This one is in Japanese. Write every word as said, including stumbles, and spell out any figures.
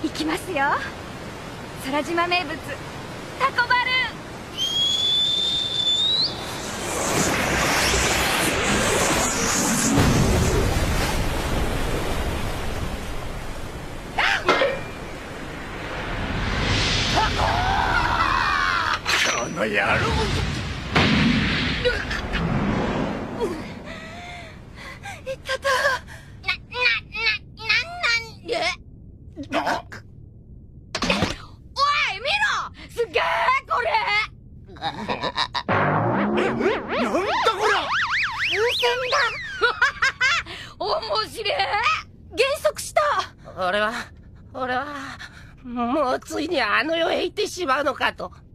行きますよ。空島名物タコバルこの野郎。 いったと。な、な、な、なんなんで。おい見ろ、すげえこれ。 なんだこら。 風船だ。面白い。減速した。 俺は俺はもうついにあの世へ行ってしまうのかと。